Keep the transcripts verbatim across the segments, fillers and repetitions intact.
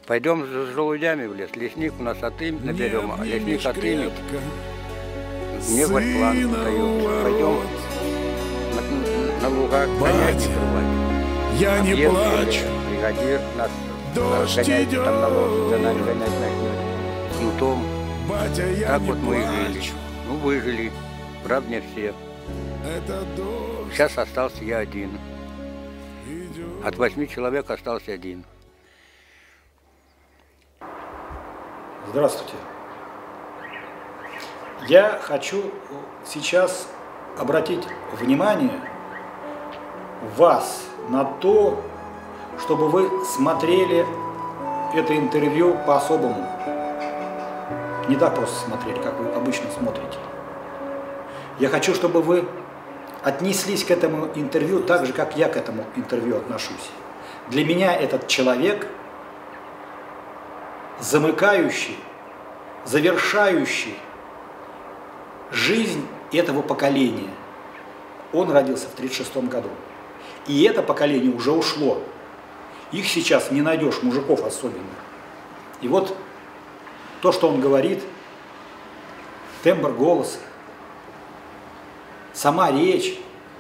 Пойдем с желудями в лес. Лесник у нас отым наберем, а лесник отымет. Мне говорит, план дает. Пойдем на, на луга конять рвать. Я не Объезд, плачу. Бригадир нас Дождь гоняет, идет. там на лошадь за нами гонять начнет. С кнутом. Батя, я Так не вот мы и жили. плачу. Ну, выжили. Правда, не все. Это дождь Сейчас остался я один. идет. От восьми человек остался один. Здравствуйте. Я хочу сейчас обратить внимание вас на то, чтобы вы смотрели это интервью по-особому. Не так просто смотрели, как вы обычно смотрите. Я хочу, чтобы вы отнеслись к этому интервью так же, как я к этому интервью отношусь. Для меня этот человек замыкающий, завершающий жизнь этого поколения. Он родился в тридцать шестом году. И это поколение уже ушло. Их сейчас не найдешь, мужиков особенно. И вот то, что он говорит, тембр голоса, сама речь,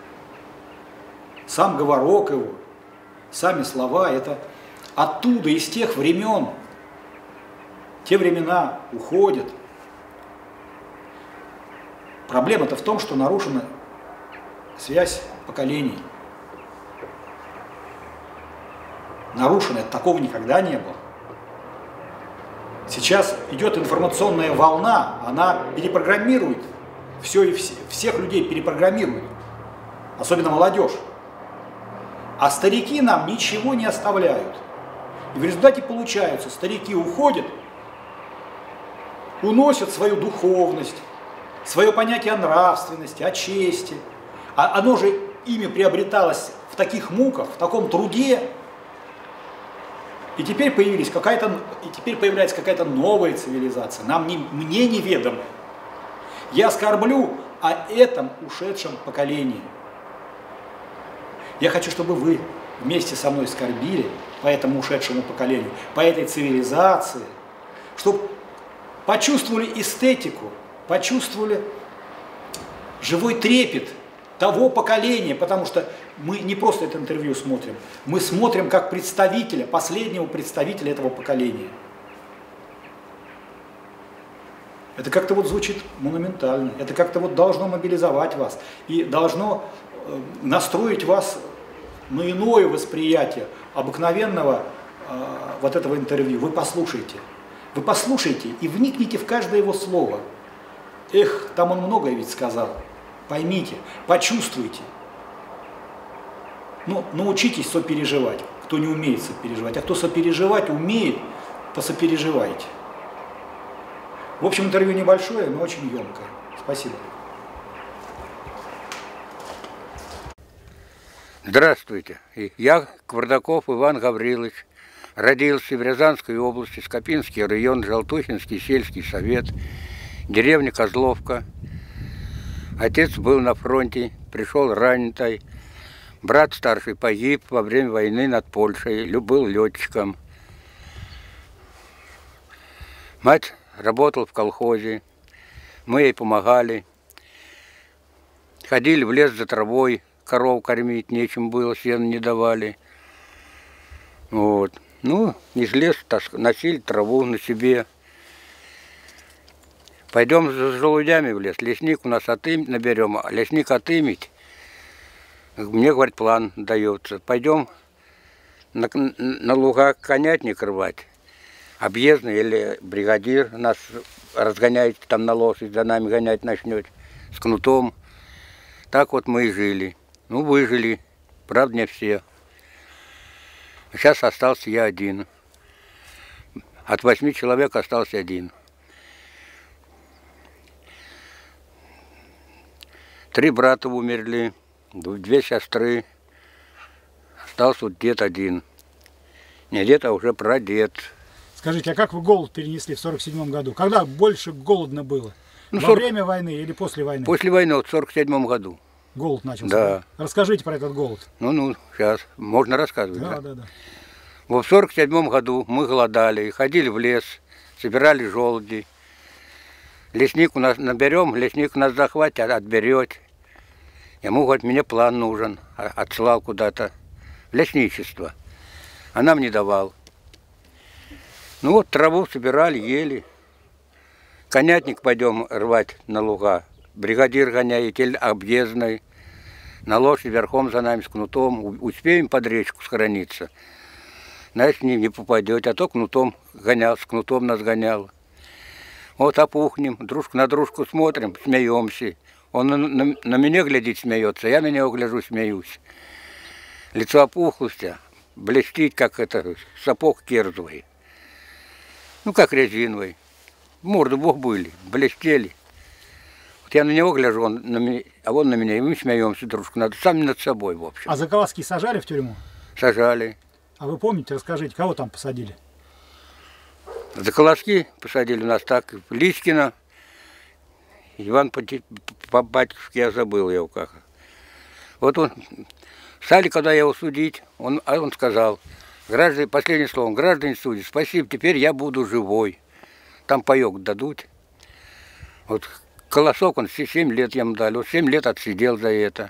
сам говорок его, сами слова, это оттуда, из тех времен. Те времена уходят. Проблема-то в том, что нарушена связь поколений. Нарушена, такого никогда не было. Сейчас идет информационная волна, она перепрограммирует все и все, всех людей перепрограммирует, особенно молодежь. А старики нам ничего не оставляют. И в результате получается, старики уходят, уносят свою духовность, свое понятие о нравственности, о чести. А оно же ими приобреталось в таких муках, в таком труде. И теперь, появились какая-то, и теперь появляется какая-то новая цивилизация, нам не, мне неведомая. Я скорблю о этом ушедшем поколении. Я хочу, чтобы вы вместе со мной скорбили по этому ушедшему поколению, по этой цивилизации, чтобы почувствовали эстетику, почувствовали живой трепет того поколения, потому что мы не просто это интервью смотрим, мы смотрим как представителя, последнего представителя этого поколения. Это как-то вот звучит монументально, это как-то вот должно мобилизовать вас и должно настроить вас на иное восприятие обыкновенного э, вот этого интервью. Вы послушайте. Вы послушайте и вникните в каждое его слово. Эх, там он многое ведь сказал. Поймите, почувствуйте. Ну, научитесь сопереживать, кто не умеет сопереживать. А кто сопереживать умеет, посопереживайте. В общем, интервью небольшое, но очень емкое. Спасибо. Здравствуйте. Я Квардаков Иван Гаврилович. Родился в Рязанской области, Скопинский район, Желтухинский сельский совет, деревня Козловка. Отец был на фронте, пришел раненый. Брат старший погиб во время войны над Польшей, был летчиком. Мать работала в колхозе, мы ей помогали. Ходили в лес за травой, коров кормить нечем было, сена не давали. Вот. Ну, из леса носили траву на себе. Пойдем с желудями в лес. Лесник у нас отым наберем, а лесник отымет. Мне, говорит, план дается. Пойдем на, на луга конятник рвать. Объездный или бригадир нас разгоняет там на лошадь, за нами гонять начнет с кнутом. Так вот мы и жили. Ну, выжили. Правда, не все. Сейчас остался я один. От восьми человек остался один. Три брата умерли, две сестры. Остался вот дед один. Не дед, а уже прадед. Скажите, а как вы голод перенесли в сорок седьмом году? Когда больше голодно было? Ну, Во сорок... время войны или после войны? После войны, вот в сорок седьмом году. Голод начался? Да. Расскажите про этот голод. Ну-ну, сейчас. Можно рассказывать, да? Да, да, да. Вот в сорок седьмом году мы голодали, ходили в лес, собирали желуди. Лесник у нас наберем, лесник у нас захватит, отберет. Ему говорит, мне план нужен, отсылал куда-то в лесничество. А нам не давал. Ну вот траву собирали, ели. Конятник пойдем рвать на луга. Бригадир гоняет, или объездный. На лошади верхом за нами с кнутом. Успеем под речку схорониться. Значит, не, не попадете, а то кнутом гонял, с кнутом нас гонял. Вот опухнем, дружку на дружку смотрим, смеемся. Он на, на, на меня глядит, смеется, я на него гляжу, смеюсь. Лицо опухлости, блестит, как это, сапог кирзовый. Ну, как резиновый. Морды бог были, блестели. Вот я на него гляжу, он на меня, а он на меня, и мы смеемся дружку, над, сами над собой, в общем. А за колоски сажали в тюрьму? Сажали. А вы помните, расскажите, кого там посадили? За колоски посадили у нас так, Личкина, Иван по, по батюшке, я забыл его как. Вот он, стали, когда его судить, он, а он сказал, граждане, последнее слово, граждане судят, спасибо, теперь я буду живой. Там паёк дадут. Вот колосок, он семь лет ему дали, вот семь лет отсидел за это.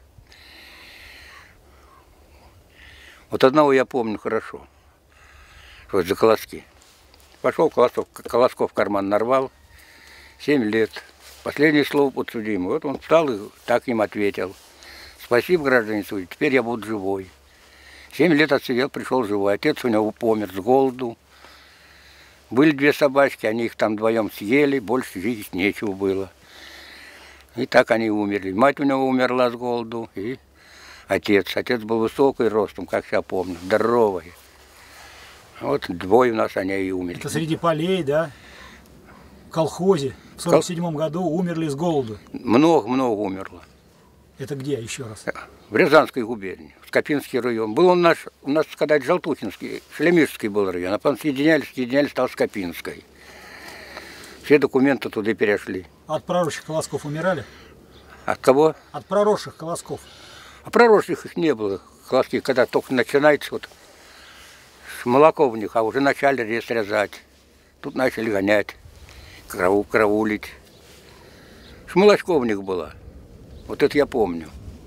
Вот одного я помню хорошо, вот за колоски. Пошел колосков, колосков в карман нарвал, семь лет. Последнее слово подсудимый. Вот он встал и так им ответил. Спасибо, граждане судьи, теперь я буду живой. Семь лет отсидел, пришел живой. Отец у него помер с голоду. Были две собачки, они их там вдвоем съели, больше жить нечего было. И так они умерли. Мать у него умерла с голоду, и отец. Отец был высокий ростом, как я помню, здоровый. Вот двое у нас они и умерли. Это среди полей, да? В колхозе в сорок седьмом году умерли с голоду. Много-много умерло. Это где еще раз? В Рязанской губернии, Скопинский район. Был он наш, у нас, сказать, Желтухинский, Шлемишский был район, а потом соединялись, соединялись, стал Скопинской. Все документы туда перешли. От проросших колосков умирали? От кого? От проросших колосков. А проросших их не было. Колоски, когда только начинается, вот, с молоко в них, а уже начали рез резать. Тут начали гонять, крову, караулить. Шмолочко в них было. Вот это я помню.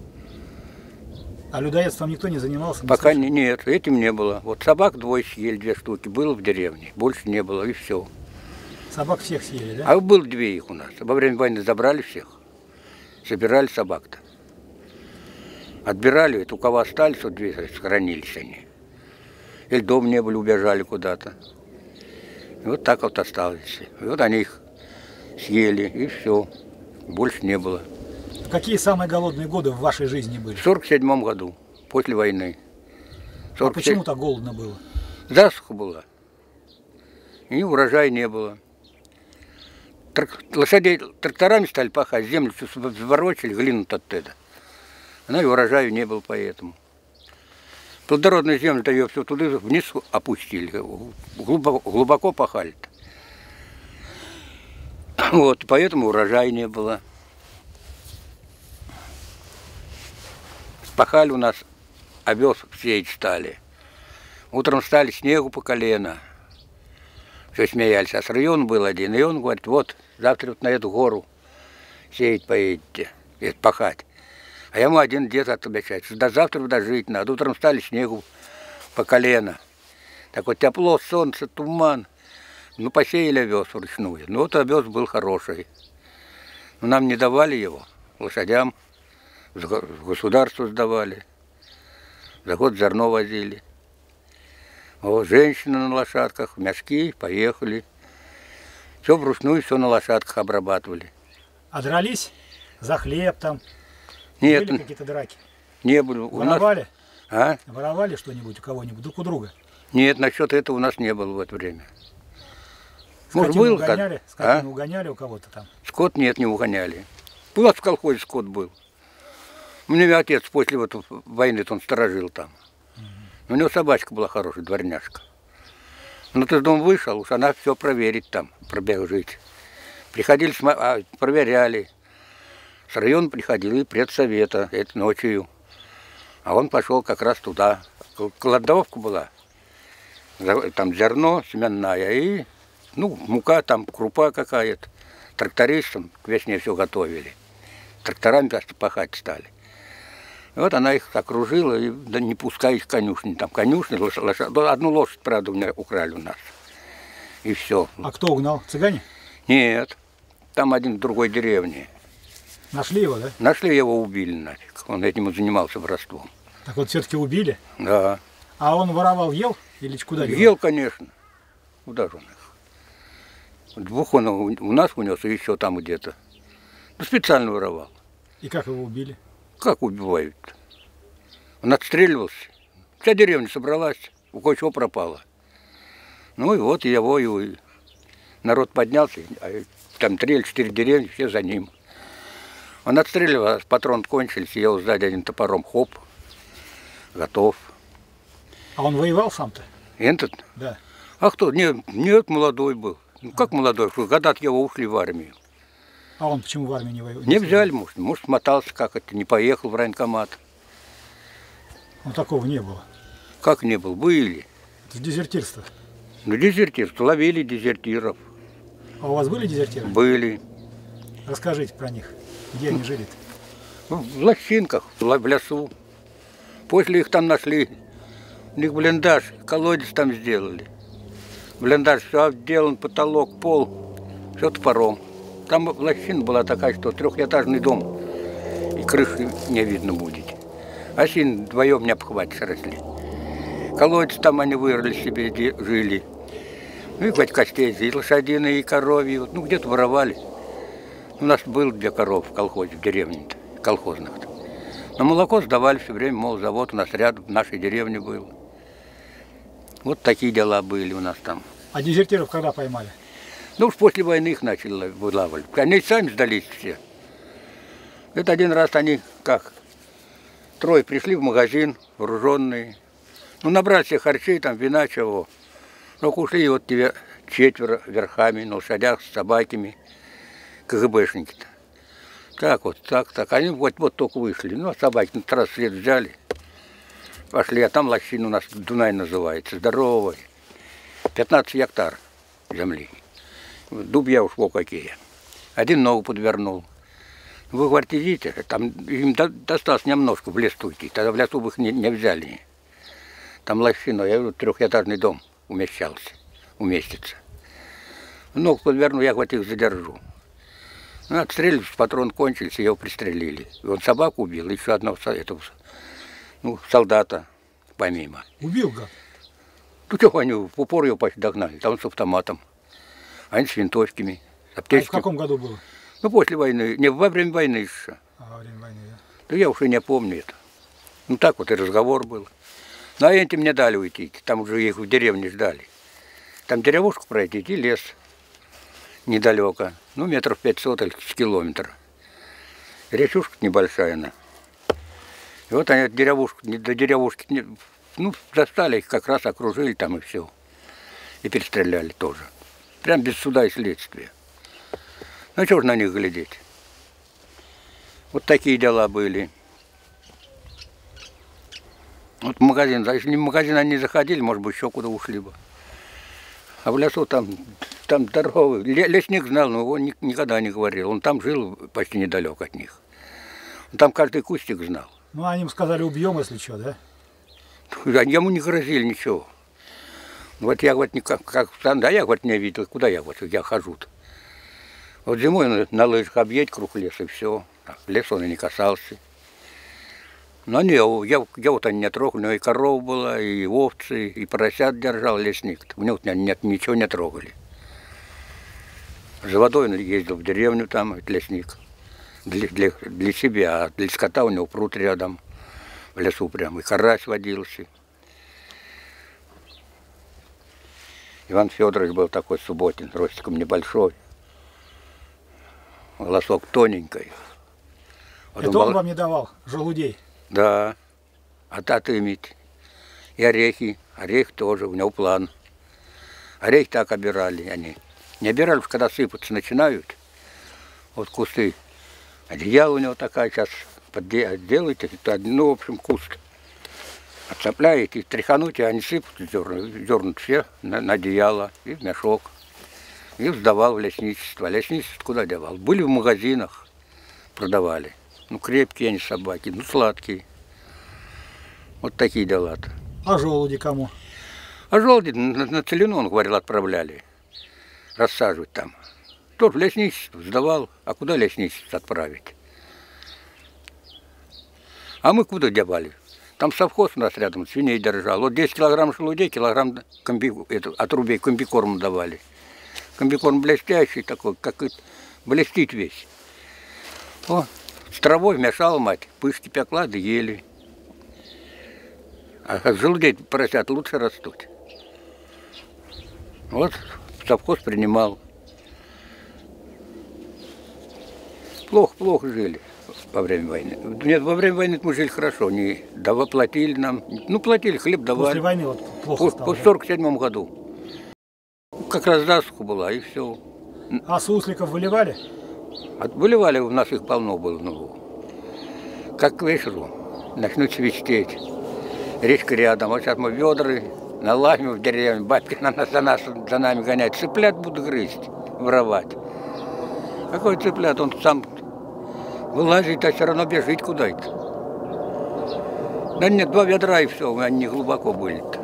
А людоедством никто не занимался? Не Пока слышал? не, нет, этим не было. Вот собак двое съели, две штуки, было в деревне. Больше не было, и все. Собак всех съели, да? А было две их у нас. Во время войны забрали всех. Собирали собак-то. Отбирали, это у кого остались, вот две сохранились они. Или дом не были, убежали куда-то. И вот так вот осталось. И вот они их съели, и все. Больше не было. Какие самые голодные годы в вашей жизни были? В сорок седьмом году, после войны. А почему так голодно было? Засуха была. И урожая не было. Трак... Лошадей тракторами стали пахать, землю заворочили, глину оттуда. Она и урожаю не было поэтому. Плодородную землю-то ее все туда вниз опустили, глубоко, глубоко пахали. Вот, поэтому урожая не было. Пахали у нас, овес сеять стали. Утром стали снегу по колено. Все смеялись. А с района был один. И он говорит, вот, завтра вот на эту гору сеять поедете, пахать. А ему один дед отвечает, что до завтра дожить надо. Утром стали снегу по колено. Так вот тепло, солнце, туман. Ну, посеяли овес вручную. Ну, вот овес был хороший. Но нам не давали его, лошадям. В государство сдавали. За год зерно возили. Вот, женщины на лошадках, мешки, поехали. Все вручную, все на лошадках обрабатывали. А дрались за хлеб там? Нет, были какие-то драки? Не были. У Воровали? Нас... А? Воровали что-нибудь у кого-нибудь, друг у друга? Нет, насчет этого у нас не было в это время. Скотину Может, был, угоняли? как... Скотину а? угоняли у кого-то там? Скот нет, не угоняли. У нас в колхозе скот был. У меня отец после вот войны он сторожил там. У него собачка была хорошая, дворняжка. Ну, ты из дома вышел, уж она все проверит там, пробежит. Приходили, проверяли. С района приходили предсовета, это ночью. А он пошел как раз туда. Кладовка была. Там зерно семенная и, ну, мука, там крупа какая-то. Трактористам к весне все готовили. Тракторами просто пахать стали. И вот она их окружила, и да не пускай их конюшни. Там конюшни, лошадь, лошадь, одну лошадь, правда, у меня украли у нас. И все. А кто угнал? Цыгане? Нет, там один в другой деревне. Нашли его, да? Нашли, его убили нафиг. Он этим и занимался воровством. Так вот все-таки убили? Да. А он воровал, ел? Или куда девал? Ел, конечно. Куда же он их? Двух он у нас унес, и еще там где-то. Ну, специально воровал. И как его убили? Как убивают? Он отстреливался. Вся деревня собралась, у кое-чего пропало. Ну и вот его и народ поднялся, а там три или четыре деревни, все за ним. Он отстреливал, патрон кончился, я сзади один топором, хоп, готов. А он воевал сам-то? Этот? Да. А кто? Нет, нет, молодой был. Ну как молодой? Года-то его ушли в армию. А он почему в армию не воевал? Не взяли, может, может, мотался как это, не поехал в военкомат. Ну такого не было. Как не был? Были. Это дезертирство. Ну, дезертирство, ловили дезертиров. А у вас были дезертиры? Были. Расскажите про них. Где они жили-то? Ну, в лощинках, в лесу. После их там нашли. У них блиндаж, колодец там сделали. Блиндаж, все обделан, потолок, пол, все топором. Там лощина была такая, что трехэтажный дом, и крыши не видно будет. Осин вдвоем не обхватишь, росли. Колодец там они вырыли себе, жили. Ну и хоть костей, и лошадиные, и коровьи. Ну где-то воровали. У нас было две коровы в колхозе, в деревне-то, колхозных-то. Но молоко сдавали все время, мол, завод у нас рядом, в нашей деревне был. Вот такие дела были у нас там. А дезертиров когда поймали? Ну уж после войны их начали вылавливать. Они сами сдались все. Это один раз они как? Трое пришли в магазин, вооруженные. Ну набрали себе харчей, там вина, чего. Только ушли, и вот тебе четверо верхами, на лошадях, с собаками. КГБшники-то. Так вот, так, так. Они вот, вот только вышли. Ну, а собаки на трасс след взяли. Пошли, а там лощина у нас Дунай называется. Здоровая. пятнадцать гектар земли. Дубья ушло какие. Один ногу подвернул. Вы, говорите, идите, там им до, досталось немножко в лес уйти. Тогда в лесу бы их не, не взяли. Там лощина, я говорю, трехэтажный дом умещался, уместится. Ногу подвернул, я вот их задержу. Ну, отстрелились, патрон кончился, его пристрелили. И он собаку убил, еще одного этого, ну, солдата помимо. Убил, гад? Ну, что, они в упор его почти догнали, там с автоматом. Они с винтовками, с аптечками. А в каком году было? Ну, после войны, не, во время войны еще. А, во время войны, да. Да я уже не помню это. Ну, так вот и разговор был. Ну, а этим не дали уйти, там уже их в деревне ждали. Там деревушку пройти и лес недалеко. Ну, метров пятьсот или с километра. Речушка небольшая она. И вот они деревушку, до деревушки, ну, застали их, как раз окружили там и все. И перестреляли тоже. Прям без суда и следствия. Ну, что ж на них глядеть? Вот такие дела были. Вот в магазин, если не в магазин они заходили, может быть, еще куда ушли бы. А в лесу там, там здоровый. Лесник знал, но его никогда не говорил. Он там жил почти недалеко от них. Он там каждый кустик знал. Ну, они им сказали, убьем, если что, да? Ему не грозили ничего. Вот я вот никак, как, да я вот не видел, куда я вот, я хожу-то. Вот зимой на лыжах объедь круг леса и все. Лес он и не касался. Но не, я, я вот они не трогали, у него и корова была, и овцы, и поросят держал лесник. У него нет, ничего не трогали. За водой он ездил в деревню там, лесник. Для, для, для себя, а для скота у него пруд рядом, в лесу прям, и карась водился. Иван Федорович был такой субботин, ростиком небольшой, волосок тоненький. Вот Это он он вам не давал желудей? Да, а тат иметь. И орехи, орех тоже, у него план. Орехи так обирали они. Не обирали, когда сыпаться начинают, вот кусты. Одеяло у него такая, сейчас делаете, ну, в общем, куст. Отцепляете, тряхануть, и они сыпут зерна, зерна все на, на одеяло и в мешок. И сдавал в лесничество. Лесничество куда девал? Были в магазинах, продавали. Ну, крепкие они собаки, ну, сладкие. Вот такие дела-то. А желуди кому? А желуди на, на целину, он говорил, отправляли. Рассаживать там. Тоже в лесничество сдавал. А куда лесничество отправить? А мы куда девали? Там совхоз у нас рядом, свиней держал. Вот десять килограмм желудей, килограмм комби, это, отрубей комбикорм давали. Комбикорм блестящий такой, как и блестит весь. О, с травой мешала мать, пышки пекла, да ели. А желудей поросят лучше растут. Вот совхоз принимал. Плохо-плохо жили во время войны. Нет, во время войны мы жили хорошо. Не, да, платили нам. Ну, платили, хлеб давали. После войны вот плохо по, стало. по сорок седьмом году. Как раз засуха была, и все. А сусликов выливали? От, выливали, у нас их полно было. Ну, как к вечеру начнут свистеть. Речка рядом. Вот сейчас мы ведры налазим в деревню. Бабки на нас, за, нас, за нами гонять. Цыплят будут грызть, воровать. Какой цыплят? Он сам вылазит, а все равно бежит куда-то. Да нет, два ведра и все, они не глубоко были-то.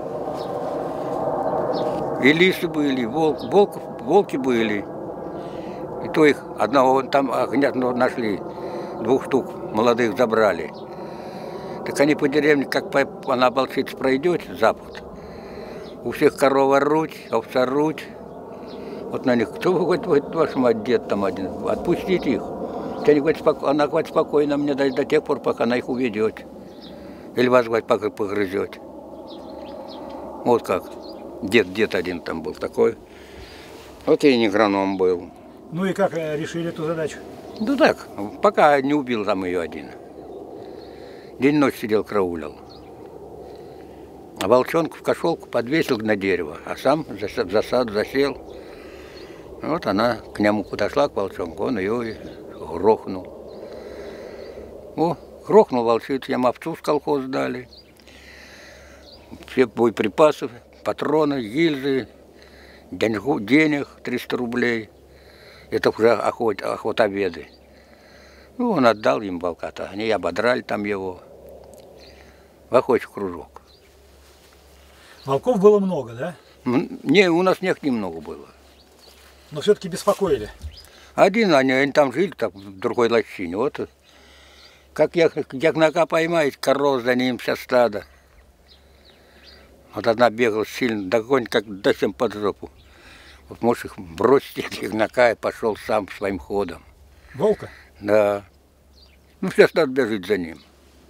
И лисы были, волк, волк, волки были. И то их одного там огня нашли, двух штук молодых забрали. Так они по деревне, как по, она Балчица пройдет, запад, у всех корова руть, овца руть. Вот на них, кто вы, говорит, ваш мать, дед там один, отпустите их. Они говорят, споко... Она говорит, спокойно мне до, до тех пор, пока она их уведет. Или вас, говорит, пока погрызет. Вот как. Дед, дед один там был такой. Вот и не агроном был. Ну и как решили эту задачу? Да так, пока не убил там ее один. День-ночь сидел, караулил. А волчонку в кошелку подвесил на дерево, а сам в засаду засел. Вот она к нему подошла, к волчонку, он ее и грохнул. О, грохнул волчицу, ему овцу с колхоза дали. Все боеприпасы, патроны, гильзы, деньгу, денег триста рублей. Это уже охот, охотоведы. Ну, он отдал им волка-то, они ободрали там его. В охотий кружок. Волков было много, да? Не, у нас них немного было. Но все-таки беспокоили. Один, они, они там жили, так, в другой лощине. Вот как ягнака поймает, коров за ним вся стадо. Вот одна бегала сильно, догонь, как до всем под жопу. Вот можешь их бросить, ягнака, и пошел сам своим ходом. Волка? Да. Ну, вся стадо бежит за ним.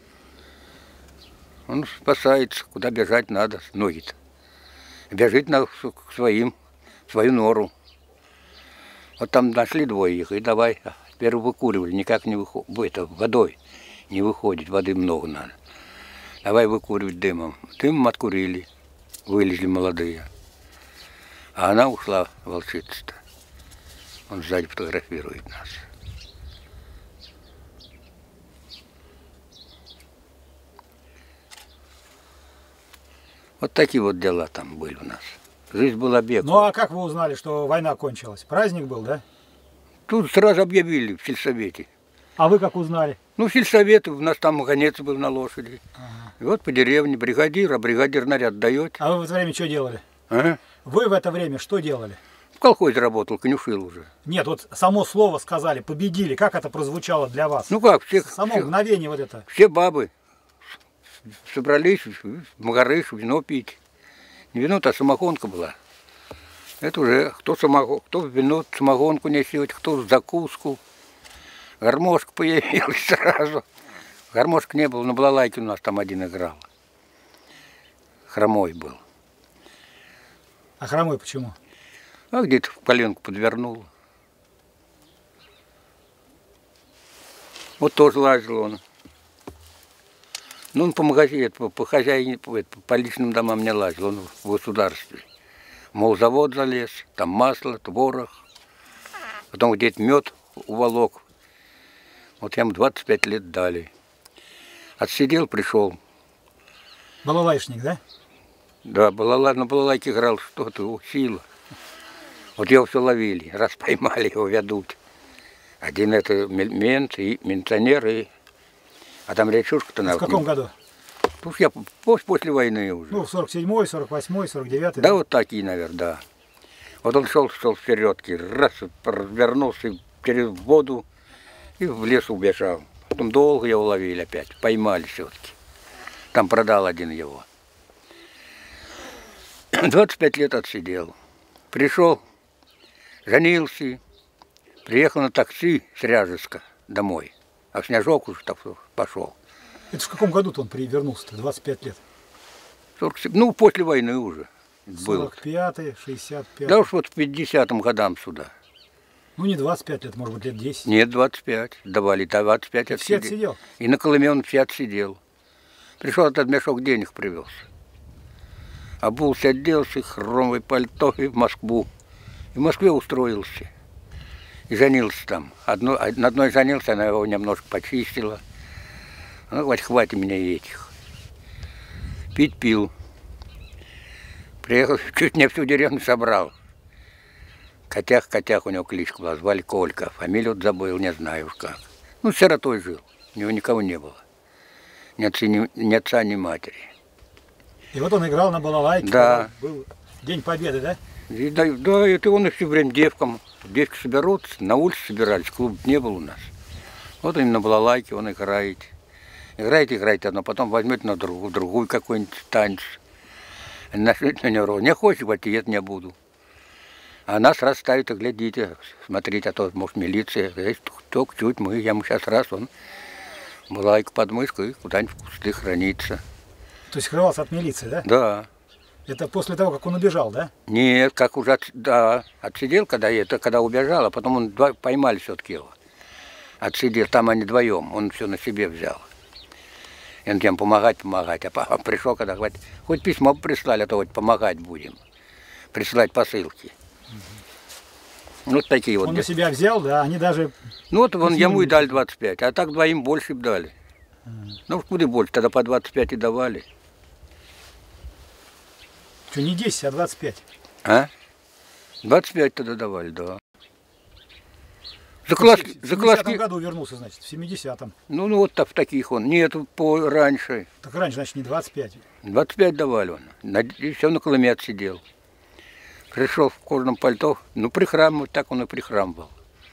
Он спасается, куда бежать надо, ноги-то. Бежит на, к своим, в свою нору. Вот там нашли двое их, и давай, теперь выкуривали, никак не выходит, это, водой не выходит, воды много надо. Давай выкуривать дымом. Дымом откурили, вылезли молодые. А она ушла, волчица-то. Он сзади фотографирует нас. Вот такие вот дела там были у нас. Жизнь была бег. Ну а как вы узнали, что война кончилась? Праздник был, да? Тут сразу объявили в сельсовете. А вы как узнали? Ну, в сельсовете, у нас там гонец был на лошади. Ага. И вот по деревне бригадир, а бригадир наряд дает. А вы в это время что делали? А? Вы в это время что делали? В колхозе работал, конюшил уже. Нет, вот само слово сказали, победили. Как это прозвучало для вас? Ну как, всех, само всех, мгновение вот это. Все бабы собрались в Магарыш вино пить. Не вино, а самогонка была. Это уже кто самогон, кто вино, самогонку несет, кто закуску. Гармошка появилась сразу. Гармошка не было, на балалайке у нас там один играл. Хромой был. А хромой почему? А где-то в коленку подвернул. Вот тоже лазил он. Ну, он по магазину, по, по хозяине, по, по личным домам не лазил, он в государстве. Мол, завод залез, там масло, творог, потом где-то мед уволок. Вот ему двадцать пять лет дали. Отсидел, пришел. Балалайшник, да? Да, балалай, на балалайке играл что-то, сила. Вот его все ловили, раз поймали, его ведут. Один это мент, и милиционер, и... а там речушка-то... В каком году? Уж я после, после войны уже. Ну, сорок седьмой, сорок восьмой, сорок девятый. Да, да, вот такие, наверное, да. Вот он шел, шел вперед, раз, развернулся через воду и в лес убежал. Потом долго его ловили опять, поймали все-таки. Там продал один его. двадцать пять лет отсидел. Пришел, женился, приехал на такси с Ряжеска домой. А снежок уже так пошел. Это в каком году-то он вернулся-то? двадцать пять лет. сорок семь, ну, после войны уже был. сорок пятый, шестьдесят пятый. Да уж вот в пятидесятым годам сюда. Ну, не двадцать пять лет, может быть, лет десять. Нет, двадцать пять. Давали двадцать пять Все отсидел. отсидел? И на Колыме он все отсидел. Пришел, этот мешок денег привез. Обулся, оделся, хромовое пальто и в Москву. И в Москве устроился. И женился там. Одно, на одной женился, она его немножко почистила. Ну, говорит, хватит меня и этих. Пить пил. Приехал, чуть не всю деревню собрал. Котях, Котях у него кличка была, звали Колька. Фамилию вот забыл, не знаю уж как. Ну, сиротой жил, у него никого не было. Ни отца, ни, ни отца, ни матери. И вот он играл на балалайке. Да. Был День Победы, да? И, да, да, это он и все время девкам. Девки соберутся, на улице собирались, клуб не был у нас. Вот он на балалайке, он играет. Играет, играет, но потом возьмет на другую, другую какой-нибудь танец. Нашлет на него, не хочешь, говорит, я не буду. А нас раз ставит, и глядите, смотрите, а то, может, милиция. Только чуть мы, я ему сейчас раз, он балалайку под мышку и куда-нибудь в кусты хранится. То есть скрывался от милиции, да? Да. Это после того, как он убежал, да? Нет, как уже от, да, отсидел, когда это, когда убежал, а потом он два, поймали все-таки его. Отсидел, там они вдвоем, он все на себе взял. И он тем помогать, помогать. А папа пришел, когда говорит, хоть письмо прислали, а то вот помогать будем. Присылать посылки. Угу. Вот такие вот. Он на себя взял, да, они даже... Ну вот вон ему и дали двадцать пять, а так двоим больше бы дали. Угу. Ну куда больше, тогда по двадцать пять и давали. Что, не десять, а двадцать пять? А? двадцать пять тогда давали, да. За класски, в за класски... семидесятом году вернулся, значит, в семидесятом. Ну, ну вот так, в таких он. Нет, по раньше. Так раньше, значит, не двадцать пять. двадцать пять давали он. И все на Колыме отсидел. Пришел в кожаном пальто. Ну, прихрамывал, так он и прихрамывал.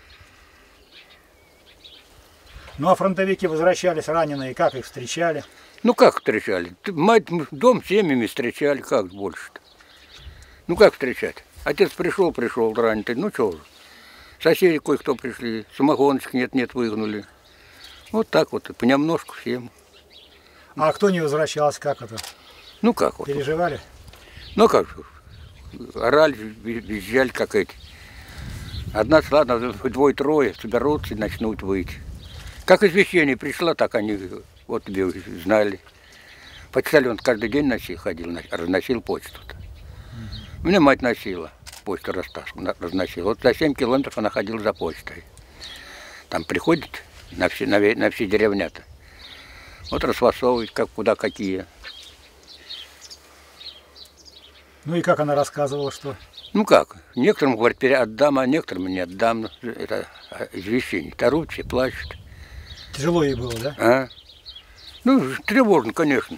Ну, а фронтовики возвращались раненые, как их встречали? Ну, как встречали? Мать, дом семьями встречали, как больше-то? Ну, как встречать? Отец пришел, пришел раненый. Ну, что же? Соседи кое-кто пришли, самогоночек нет-нет выгнали. Вот так вот, понемножку всем. А кто не возвращался, как это? Ну как вот. Переживали? Ну как, орали, визжали как эти. Одна, ладно, двое-трое соберутся и начнут выйти. Как извещение пришло, так они вот тебе знали. Почитали, он каждый день носил, ходил, разносил почту-то. У меня мать носила. Почту разносила. Вот за семь километров она ходила за почтой. Там приходит на все, на, на все деревнята. Вот расфасовывает, как куда какие. Ну и как она рассказывала, что? Ну как, некоторым, говорит, отдам, а некоторым не отдам. Это извещение. Тарут, все плачут. Тяжело ей было, да? А? Ну, тревожно, конечно.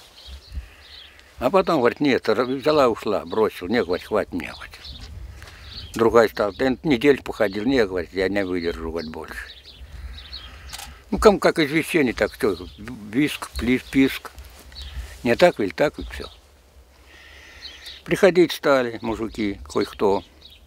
А потом, говорит, нет, взяла, ушла, бросил. Не, говорит, хватит мне, говорит. Другая стала, да неделю походил, не, говорит, я не выдержу, говорит, больше. Ну, кому как извещение, так что, виск, плис, писк. Не так ведь, так ведь все. Приходить стали мужики, кое-кто.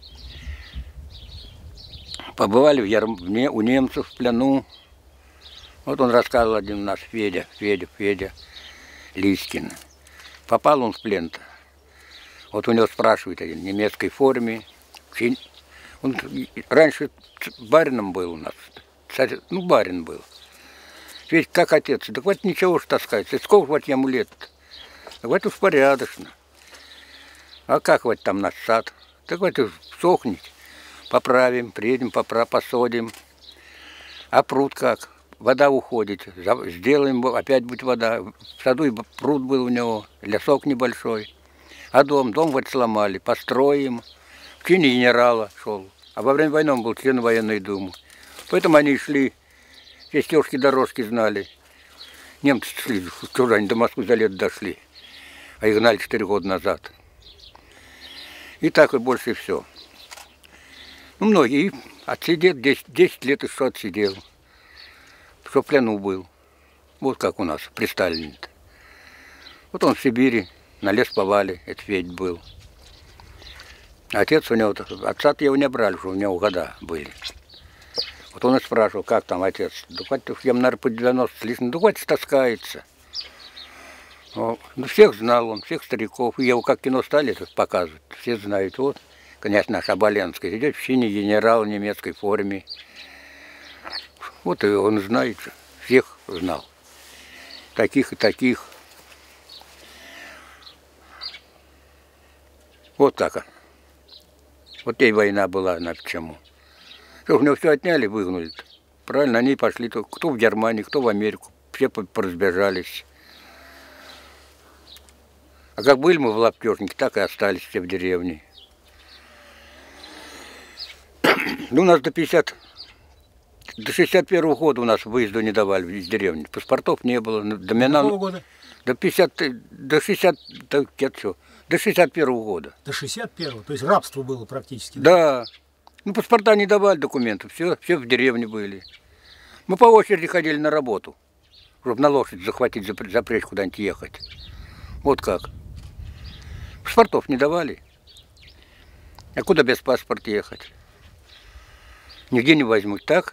Побывали в Ярм... у немцев в плену. Вот он рассказывал один наш Федя, Федя, Федя Лискин. Попал он в плен-то. Вот у него спрашивают один в немецкой форме. Он раньше барином был у нас. Царь, ну, барин был. Ведь как отец. Так вот ничего ж таскать. Сколько вот ему лет-то? Так вот уж порядочно. А как вот там наш сад? Так вот сохнет. Поправим, приедем, попра посадим. А пруд как? вода уходит, сделаем, опять будет вода. В саду и пруд был у него, лесок небольшой. А дом, дом вот сломали, построим. В чине генерала шел. А во время войны он был член военной думы. Поэтому они шли, все стежки-дорожки знали. Немцы шли, чужие, они до Москвы за лет дошли. А их гнали четыре года назад. И так и больше все. Ну, многие отсидел, десять лет еще отсидел. Что в плену был. Вот как у нас при Сталине-то. Вот он в Сибири, на лес повали, это ведь был. Отец у него, отца-то его не брали, что у него года были. Вот он и спрашивал, как там отец. Да хоть, я, наверное, по девяносто с лишним, да хоть таскается. Ну, всех знал он, всех стариков. И его как кино стали показывать, все знают. Вот, конечно, наш Оболенский идет в чине генерал в немецкой форме. Вот и он знает, всех знал. Таких и таких. Вот как. Вот и война была, она почему. Что, у него все отняли, выгнали. Правильно, они пошли, кто в Германию, кто в Америку. Все поразбежались. А как были мы в Лаптежнике, так и остались все в деревне. Ну, у нас до пятьдесят, до шестьдесят первого года у нас выезду не давали из деревни. Паспортов не было. До меня, Какого года? До пятьдесят, до шестьдесят, до, что, до шестьдесят первого года. До шестьдесят первого, то есть рабство было практически. Да. Ну, паспорта не давали, документов, все, все в деревне были. Мы по очереди ходили на работу, чтобы на лошадь захватить, запрячь куда-нибудь ехать. Вот как. Паспортов не давали. А куда без паспорта ехать? Нигде не возьмут, так?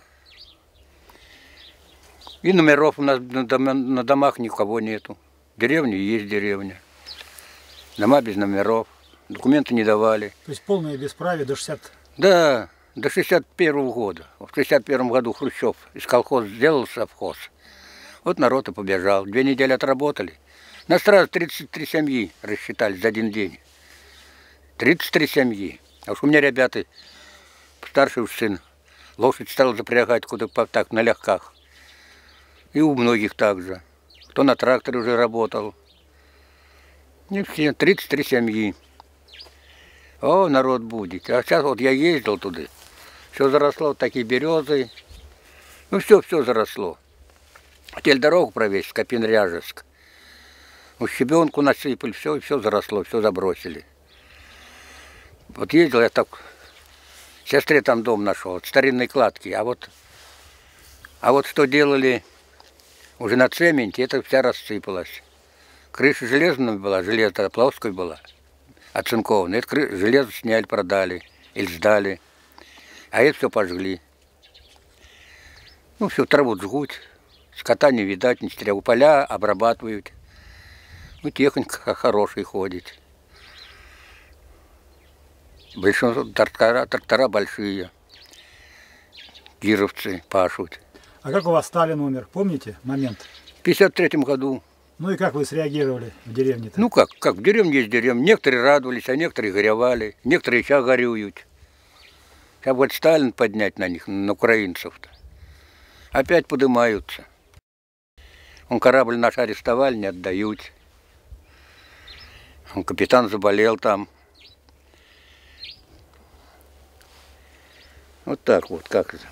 И номеров у нас на домах никого нету. Деревня есть деревня. Дома без номеров. Документы не давали. То есть полное бесправие до шестидесятого? Да, до шестьдесят первого года. В шестьдесят первом году Хрущев из колхоза сделал совхоз. Вот народ и побежал. Две недели отработали. Нас сразу тридцать три семьи рассчитали за один день. тридцать три семьи. А уж у меня ребята, старший уж сын, лошадь стал запрягать куда-то так, на легках. И у многих так же. Кто на тракторе уже работал. И все, тридцать три семьи. О, народ будет. А сейчас вот я ездил туда. Все заросло, вот такие березы. Ну все, все заросло. Хотели дорогу провести, Скопин-Ряжеск. Ну, щебенку насыпали, все, все заросло, все забросили. Вот ездил я так, сестре там дом нашел, вот, старинной кладки. А вот, а вот что делали уже на цементе, это вся рассыпалась. Крыша железная была, железная плоская была, оцинкованная. Это кры... железо сняли, продали или сдали. А это все пожгли. Ну, все, траву жгут, скота не видать, не стрелу, поля обрабатывают. Ну, техника хорошая ходит. Большинство трактора, трактора большие. Кировцы пашут. А как у вас Сталин умер, помните момент? В пятьдесят третьем году. Ну и как вы среагировали в деревне-то? Ну как, как, в деревне есть деревня. Некоторые радовались, а некоторые горевали. Некоторые сейчас горюют. Сейчас вот Сталин поднять на них, на украинцев-то. Опять поднимаются. Он корабль наш арестовали, не отдают. Он капитан заболел там. Вот так вот, как это.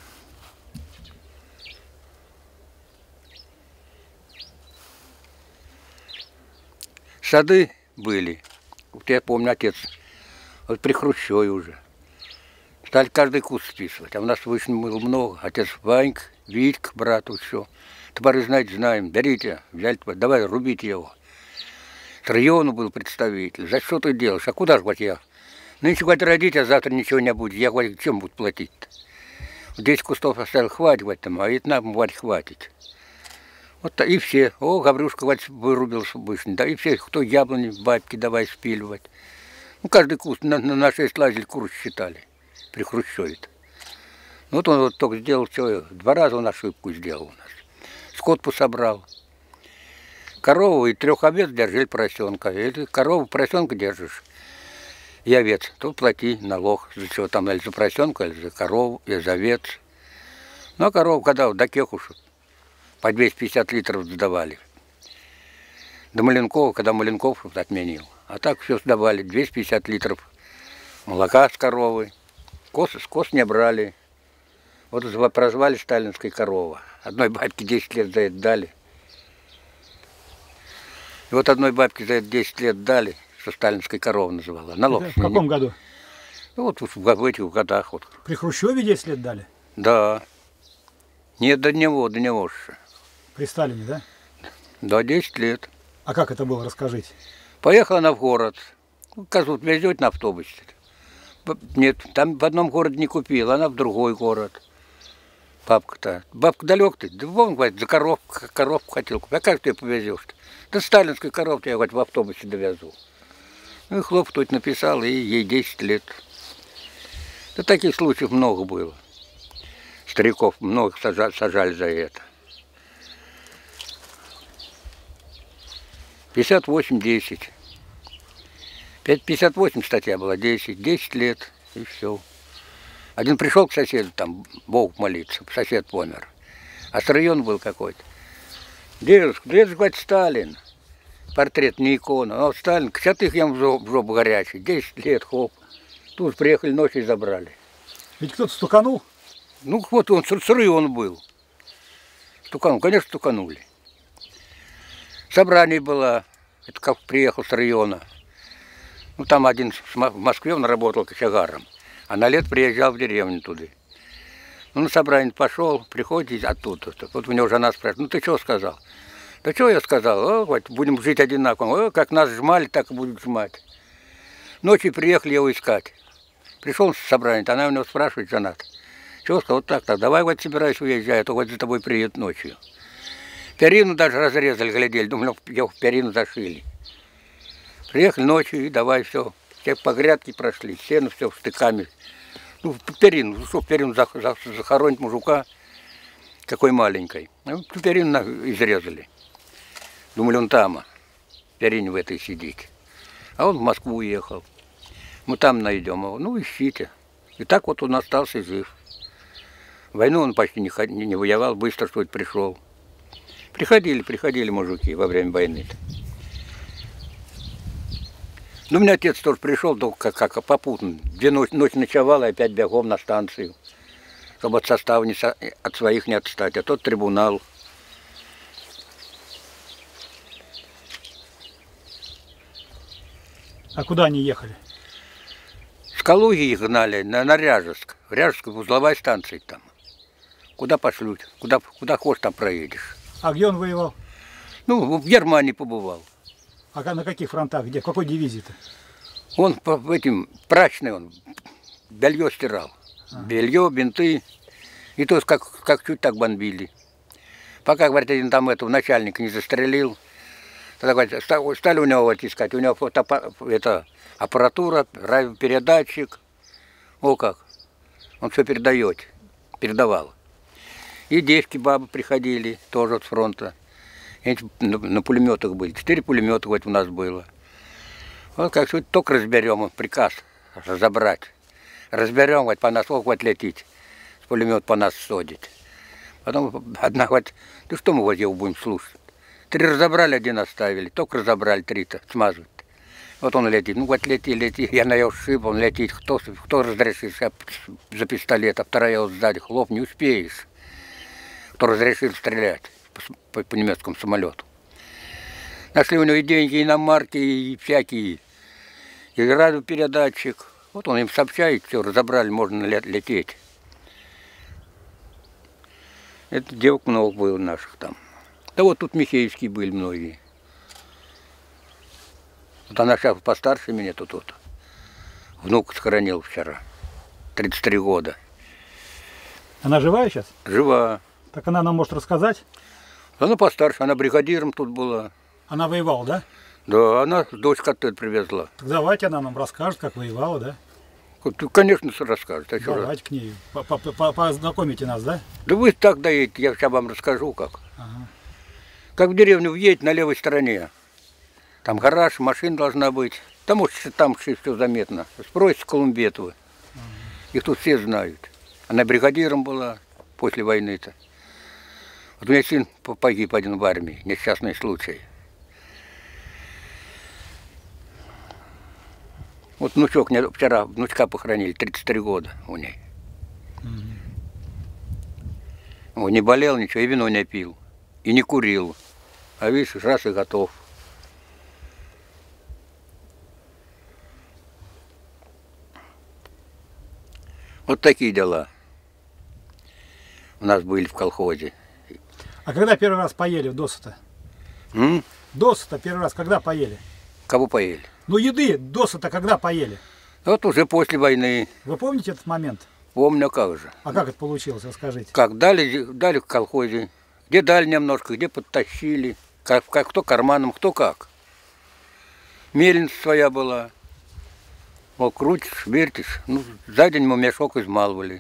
Сады были. Вот я помню, отец, вот при Хрущеве уже. Стали каждый куст списывать. А у нас выше было много. Отец Ванька, Витька, брат, вот все. Топоры, знаете, знаем. Берите, взяли топор, давай, рубите его. С района был представитель. За что ты делаешь? А куда же вот я? Нынче, говорит, родить, а завтра ничего не будет. Я, говорю, чем буду платить-то? десять кустов оставил, хватит, говорит, там, а это нам, говорит, хватит. Вот и все. О, Гаврюшка, говорит, вырубился обычно. Да и все, кто яблони, бабки давай спиливать. Ну, каждый куст на, на, на шесть лазили, курс считали. При Хрущеве-то. Ну, вот он вот только сделал, что, два раза он ошибку сделал у нас. Скот пособрал. Корову и трех овец держали поросенка. Если корову, поросенка держишь, и овец, то плати налог. За чего там, или за поросенка, или за корову, или за овец. Ну, а корову, когда до кехушу, по двести пятьдесят литров сдавали. До Маленкова, когда Маленков отменил. А так все сдавали, двести пятьдесят литров молока с коровы. Коз, с коз не брали. Вот прозвали сталинская корова. Одной бабке десять лет за это дали. И вот одной бабке за это десять лет дали, что сталинская корова называла. Налог. В каком году? Ну, вот в, в этих годах. Вот. При Хрущеве десять лет дали? Да. Нет, до него, до него же. При Сталине, да? Да, десять лет. А как это было, расскажите. Поехала она в город. Козу везет на автобусе. Нет, там в одном городе не купила, она в другой город. Бабка-то. Бабка далек-то. Да вон, говорит, за коровку, коровку хотел купить. А как ты ее повезешь-то? Да сталинскую коровку я, говорит, в автобусе довезу. Ну и хлоп тут написал, и ей десять лет. Да таких случаев много было. Стариков много сажали, сажали за это. пятьдесят восемь десять. пятьдесят восемь статья была, десять. десять лет, и все. Один пришел к соседу, там, Бог молиться, сосед помер. А с района был какой-то. Дедушка, дедушка, говорит, Сталин. Портрет не икона. А вот Сталин, сейчас их ем в жопу, в жопу горячий. десять лет, хоп. Тут приехали ночью и забрали. Ведь кто-то стуканул? Ну, вот он, с района был. Стуканул, конечно, стуканули. Собрание было, это как приехал с района. Ну, там один в Москве, он работал кочегаром. А на лет приезжал в деревню туда. Ну, на собрание пошел, приходит оттуда. Вот у него жена спрашивает, ну, ты что сказал? Да что я сказал? О, вот, будем жить одинаково. О, как нас жмали, так и будут жмать. Ночью приехали его искать. Пришел с собрания, она у него спрашивает, жена. Что сказал? Вот так-то, давай вот собирайся уезжай, а то вот за тобой приедут ночью. Перину даже разрезали, глядели, думали, его перину зашили. Приехали ночью и давай все. Все по грядке прошли, сено все штыками. Ну, перину, ну что, перину захоронить мужика, какой маленькой. Ну, перину изрезали. Думали, он там, перине в этой сидит. А он в Москву уехал. Мы там найдем его. Ну, ищите. И так вот он остался жив. Войну он почти не, не, не воевал, быстро что-то пришел. Приходили, приходили мужики во время войны-то. Ну, у меня отец тоже пришел, только как, как попутно. Две ночь, ночь ночевал и опять бегом на станцию. Чтобы от состава, не, от своих не отстать. А тот трибунал. А куда они ехали? С Калуги их гнали на, на Ряжск. Ряжск, узловая станция там. Куда пошлют? Куда, куда хочешь, там проедешь. А где он воевал? Ну, в Германии побывал. А на каких фронтах? Где? В какой дивизии-то? Он по этим прачный, он белье стирал. Ага. Белье, бинты. И то, как, как чуть так бомбили. Пока, говорит, один там этого начальника не застрелил. Тогда, говорит, стали у него вот искать. У него фото, это, аппаратура, радиопередатчик. О как. Он все передает, передавал. И девки, бабы приходили, тоже от фронта. Эти на, на пулеметах были. Четыре пулемета вот у нас было. Вот как что только разберем, приказ разобрать. Разберем, вот по нас, вот летит. С пулемет по нас содит. Потом одна говорит, да что мы вот его будем слушать? Три разобрали, один оставили. Только разобрали три-то, смазывают. Вот он летит. Ну вот лети, лети. Я на его шип, он летит. Кто, кто разрешил за пистолет, а вторая его сзади. Хлоп, не успеешь. Кто разрешил стрелять по, по, по немецкому самолету. Нашли у него и деньги, и иномарки, и всякие. И радиопередатчик. Вот он им сообщает, все, разобрали, можно лететь. Это девок много было наших там. Да вот тут Михеевские были многие. Вот она сейчас постарше меня тут вот. Внук сохранил вчера. тридцать три года. Она живая сейчас? Жива. Так она нам может рассказать? Она постарше, она бригадиром тут была. Она воевала, да? Да, она дочку оттуда привезла. Так давайте она нам расскажет, как воевала, да? Конечно, расскажет. А давайте к ней. Познакомите нас, да? Да вы так доедете, я сейчас вам расскажу как. Ага. Как в деревню въедете на левой стороне. Там гараж, машина должна быть. Там уж там все заметно. Спросите Колумбетовы. Ага. Их тут все знают. Она бригадиром была после войны-то. Вот у меня сын погиб один в армии, несчастный случай. Вот внучок, вчера внучка похоронили, тридцать три года у ней. Mm-hmm. Он не болел ничего, и вино не пил, и не курил. А видишь, раз и готов. Вот такие дела у нас были в колхозе. А когда первый раз поели досыта? М? Досыта первый раз когда поели? Кого поели? Ну еды досыта когда поели? Вот уже после войны. Вы помните этот момент? Помню, как же. А как это получилось, расскажите? Как, дали, дали в колхозе. Где дали немножко, где подтащили. Как, как, кто карманом, кто как. Мельница своя была. Мол, крутишь, вертишь. Ну, за день мы мешок измалывали.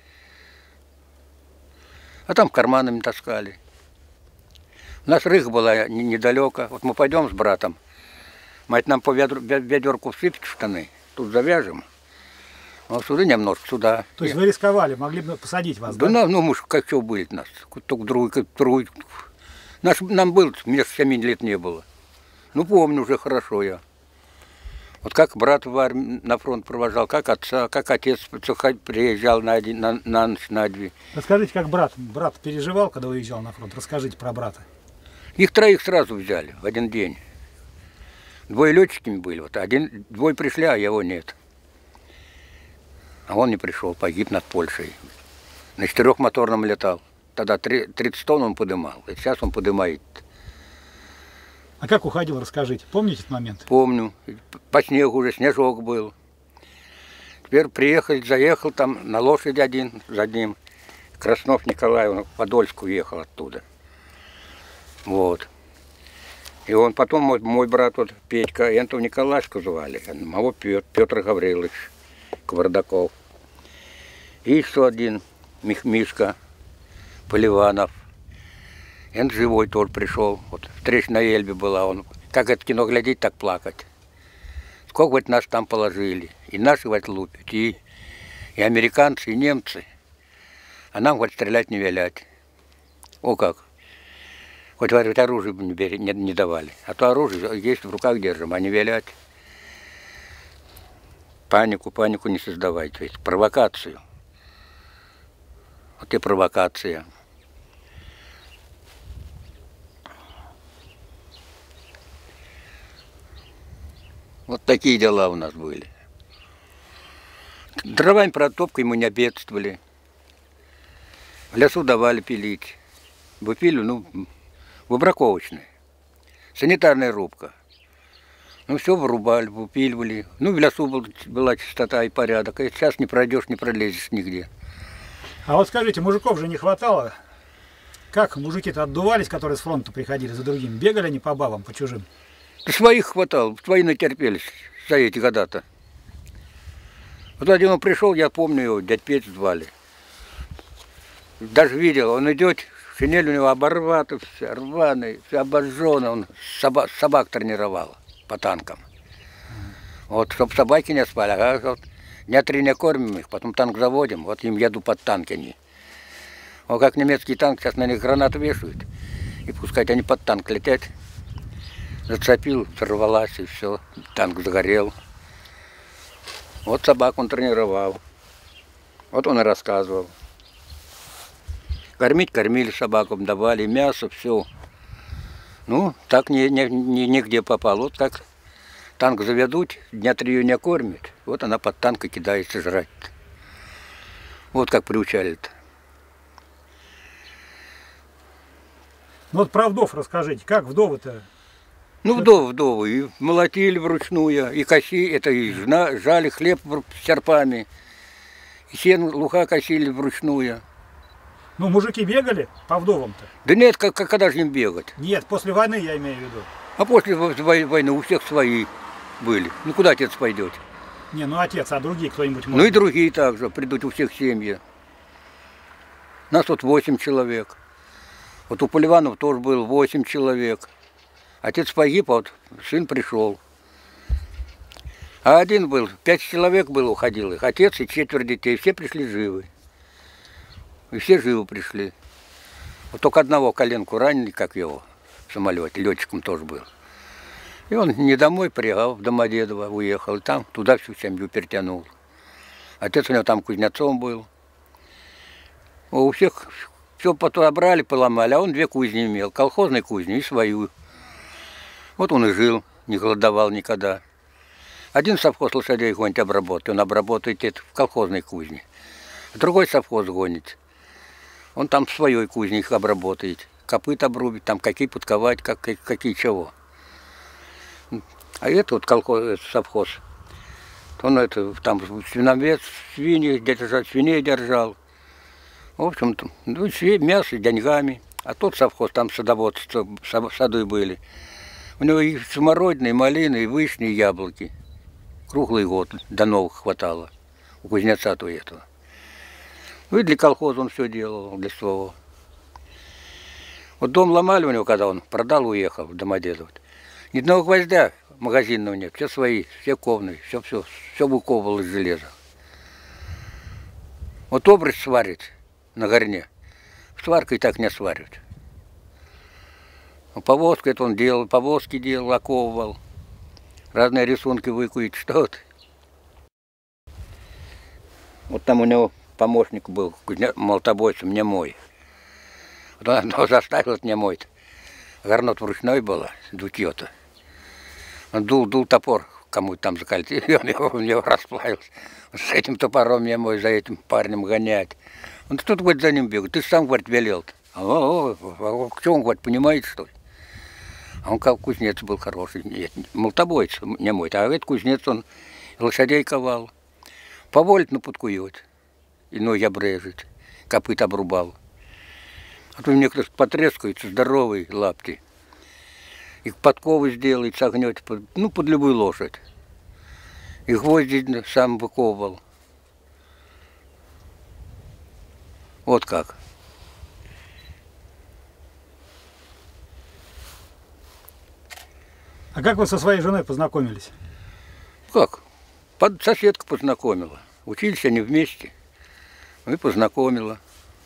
А там карманами таскали. У нас рыха была недалеко. Вот мы пойдем с братом. Мать нам по ведр, ведерку всыпать в штаны. Тут завяжем. Вот сюда немножко, сюда. То есть вы рисковали, могли бы посадить вас, да? Да, ну мы же как что были нас. Только другой, как другой. Наш, нам было, мне семи лет не было. Ну помню уже хорошо я. Вот как брат в армии на фронт провожал, как отца, как отец приезжал на, один, на, на ночь, на две. Расскажите, как брат, брат переживал, когда уезжал на фронт? Расскажите про брата. Их троих сразу взяли в один день. Двое летчиками были, вот один, двое пришли, а его нет. А он не пришел, погиб над Польшей. На четырехмоторном летал. Тогда тридцать тонн он подымал, и сейчас он подымает. А как уходил, расскажите. Помните этот момент? Помню. По снегу уже снежок был. Теперь приехал, заехал там на лошади один за ним. Краснов Николай, он в Подольск уехал оттуда. Вот. И он потом, мой, мой брат, вот, Петька, этого Николашку звали, моего Петр, Петр Гаврилович Квардаков. И еще один, Мих, Мишка Поливанов. И он живой тоже пришел. Вот встреча на Эльбе была. Он, как это кино глядеть, так плакать. Сколько вот нас там положили. И наши вот лупят, и, и американцы, и немцы. А нам вот стрелять не вилять. О как. Хоть, говорят, оружие не, бери, не, не давали. А то оружие есть в руках держим, а не вилять. Панику, панику не создавать. То есть провокацию. Вот и провокация. Вот такие дела у нас были. Дровами протопкой мы не бедствовали. В лесу давали пилить. Выпили, ну, выбраковочные. Санитарная рубка. Ну, все вырубали, выпиливали. Ну, в лесу был, была чистота и порядок. А сейчас не пройдешь, не пролезешь нигде. А вот скажите, мужиков же не хватало. Как мужики-то отдувались, которые с фронта приходили за другими? Бегали они по бабам, по чужим? Своих хватало, свои натерпелись за эти года-то. Вот один он пришел, я помню его, дядь Петь звали. Даже видел, он идет, шинель у него оборвата, вся рваная, вся обожженная, он собак, собак тренировал по танкам. Вот, чтобы собаки не спали, а вот дня три не кормим их, потом танк заводим, вот им еду под танки они. Вот как немецкий танк, сейчас на них гранату вешают, и пускай они под танк летят. Зацепил, взорвалась, и все, танк загорел. Вот собак он тренировал. Вот он и рассказывал. Кормить кормили собаку, давали мясо, все. Ну, так ни, ни, ни, нигде попал. Вот как танк заведут, дня три ее не кормят, вот она под танк и кидается жрать. Вот как приучали-то. Ну вот про вдов расскажите, как вдовы-то? Ну, вдовы, вдовы, и молотили вручную, и коси, это и жна, жали хлеб серпами, и сено, лука косили вручную. Ну, мужики бегали по вдовам-то? Да нет, как, как, когда же им бегать? Нет, после войны я имею в виду. А после войны у всех свои были. Ну, куда отец пойдет? Не, ну отец, а другие кто-нибудь может? Ну и другие также, придут у всех семьи. Нас тут восемь человек. Вот у Поливанов тоже было восемь человек. Отец погиб, а вот сын пришел. А один был, пять человек было, уходил их. Отец и четверо детей, все пришли живы. И все живы пришли. Вот только одного коленку ранили, как его в самолете, летчиком тоже был. И он не домой приехал, в Домодедово уехал, и там туда всю семью перетянул. Отец у него там кузнецом был. У всех все отобрали, поломали, а он две кузни имел, колхозной кузни и свою. Вот он и жил, не голодовал никогда. Один совхоз лошадей гонит обработать, он обработает это в колхозной кузне. Другой совхоз гонит. Он там в своей кузне их обработает. Копыт обрубит, там какие подковать, как, какие чего. А это вот колхоз, совхоз. Он это, там свиновец, свиньи держал, свиней держал. В общем, ну, мясо деньгами. А тот совхоз, там садоводство, сады были. У него и смородины, и малины, и вишни, и яблоки. Круглый год, до новых хватало. У кузнеца-то этого. Ну и для колхоза он все делал, для своего. Вот дом ломали у него, когда он продал, уехал в Домодедово. Ни одного гвоздя магазинного нет, все свои, все ковные, все, все, все выковывало из железа. Вот обруч сварит на горне, сваркой так не сваривают. Повозку это он делал, повозки делал, оковывал, разные рисунки выкует, что-то. Вот там у него помощник был, молотобойцем, не мой. Вот он одного заставил, не мой-то. Горнот вручной было, дутье-то. Он дул, дул топор, кому-то там закольцил, и он его, он его расплавился. С этим топором я мой за этим парнем гонять. Он кто-то, говорит, за ним бегает. Ты сам, говорит, велел-то. А, а, а, а что он, говорит, понимает, что ли? А он как кузнец был хороший. Нет, молотобойц не мой. А этот кузнец, он лошадей ковал. Поволит на подкует. И ноги обрежет. Копыт обрубал. А то некоторые потрескаются, здоровые лапти. И подковы сделает, согнет, ну, под любую лошадь. И гвозди сам выковывал. Вот как. А как вы со своей женой познакомились? Как? Под соседка познакомила. Учились они вместе. И познакомила.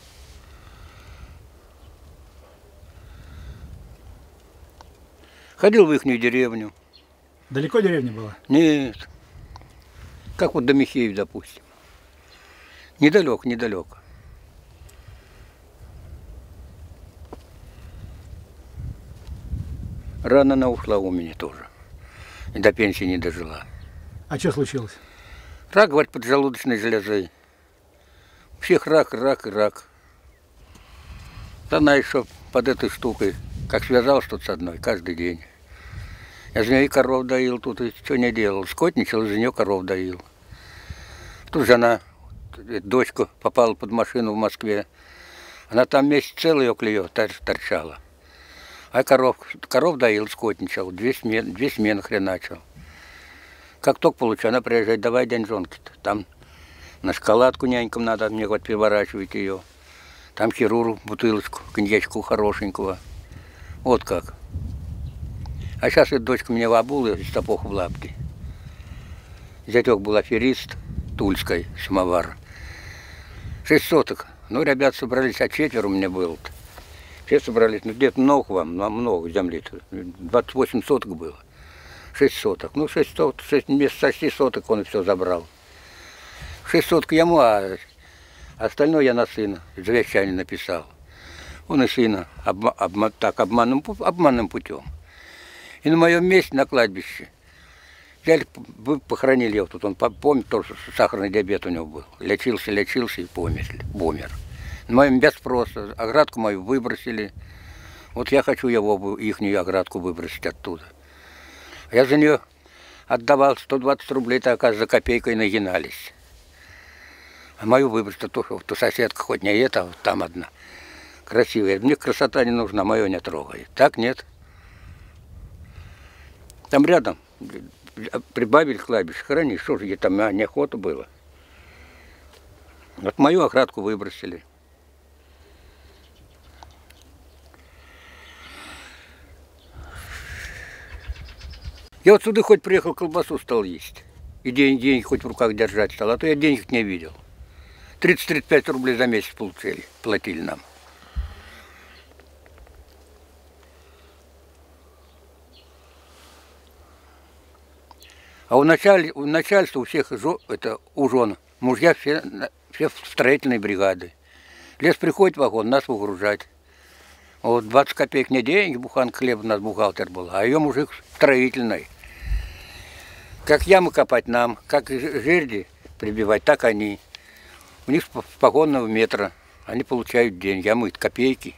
Ходил в ихнюю деревню. Далеко деревня была? Нет. Как вот до Михеев, допустим. Недалеко, недалеко. Рано она ушла у меня тоже. И до пенсии не дожила. А что случилось? Рак, говорит, поджелудочной железой. У всех рак, рак и рак. Она еще под этой штукой, как связал что-то с одной, каждый день. Я за нее и коров доил, тут и что не делал. Скотничал, за нее коров доил. Тут же она, дочка, попала под машину в Москве. Она там месяц целый около ее торчала. А коров, коров доил, скотничал, две смены, две смены хреначил. Как только получу, она приезжает, давай деньжонки-то. Там на шоколадку нянькам надо, мне вот переворачивать ее. Там хирург бутылочку, коньячку хорошенького. Вот как. А сейчас эта дочка мне в обула из сапог в лапки. Зятек был аферист, Тульской, самовар. Шесть соток. Ну, ребят собрались, а четверо у меня было-то. Все собрались, ну где-то много вам, много земли-то. двадцать восемь соток было. Шесть соток. Ну, шесть соток, шесть, вместо шести соток он и все забрал. Шесть соток ему, а остальное я на сына завещание написал. Он и сына обма, обма, так обманным, обманным путем. И на моем месте на кладбище взяли, похоронили его тут. Он помнит, тоже сахарный диабет у него был. Лечился, лечился и помер. помер. На моем без спроса. Оградку мою выбросили. Вот я хочу его, ихнюю оградку выбросить оттуда. Я за нее отдавал сто двадцать рублей, так, оказывается, за копейкой нагинались. А мою выбросить, то, то соседка хоть не эта, а вот там одна. Красивая. Мне красота не нужна, мое не трогает. Так нет. Там рядом прибавили кладбище, храни, что же, там а, неохота было. Вот мою оградку выбросили. Я вот сюда хоть приехал, колбасу стал есть. И день, день хоть в руках держать стал, а то я денег не видел. тридцать-тридцать пять рублей за месяц получили, платили нам. А у, началь, у начальства у всех жо, это, у жен мужья все, все в строительной бригады. Лес приходит вагон, нас выгружать. Вот двадцать копеек не деньги, буханка хлеба у нас бухгалтер был, а ее мужик строительный. Как ямы копать нам, как жерди прибивать, так они. У них с погонного метра они получают деньги, а мы копейки.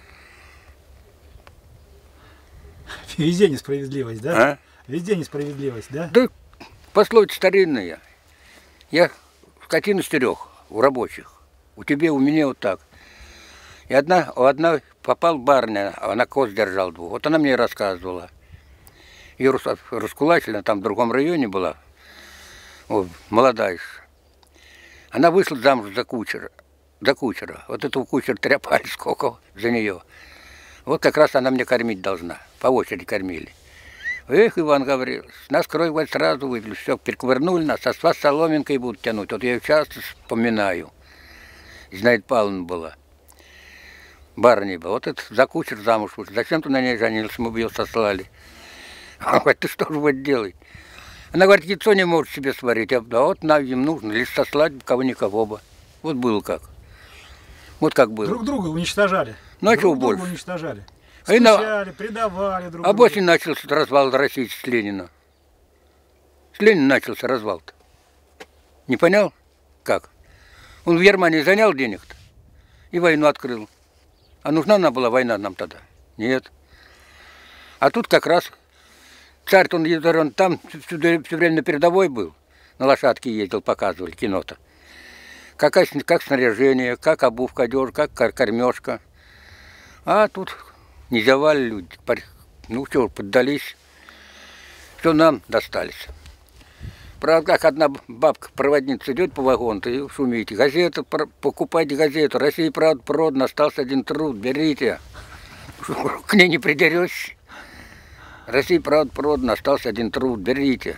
Везде несправедливость, да? А? Везде несправедливость, да? Да, пословица старинная. Я скотину стерег у рабочих. У тебя, у меня вот так. И одна, у одной попал барня, она коз держал двух. Вот она мне рассказывала. Ее раскулачили, там в другом районе была. О, молодая. Она вышла замуж за кучера. За кучера. Вот этого кучера тряпали сколько за нее. Вот как раз она мне кормить должна. По очереди кормили. Эх, Иван Гаврилович, нас крой вот сразу выпили. Все, перековырнули нас, а с вас соломинкой будут тянуть. Вот я ее часто вспоминаю. Зинаида Павловна была. Барыня была. Вот это за кучер замуж вышла. Зачем ты на ней женился? Мы бы ее сослали. Она говорит, ты что же вот делай? Она говорит, яйцо не может себе сварить. А да вот нам им нужно лишь сослать кого-никого бы. Вот было как. Вот как было. Друг друга уничтожали. Ну а друг чего друга больше? уничтожали. А и на- Стучали, предавали друг А друга. после начался развал России с Ленина. С Ленина начался развал-то. Не понял? Как? Он в Германии занял денег-то и войну открыл. А нужна нам была война нам тогда? Нет. А тут как раз царь-то он, он там все, все время на передовой был. На лошадке ездил, показывали кино-то. Как, как снаряжение, как обувка, одежда, как кормежка. А тут не зевали люди. Ну что, поддались. Все нам достались. Правда, как одна бабка-проводница идет по вагону, и шумите. Газету, покупайте газету. Россия, правда, продана, остался один труд, берите. К ней не придерешься. Россия, правда, продана, остался один труд, берите.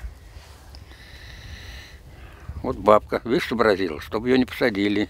Вот бабка, видишь, сообразила, чтобы ее не посадили.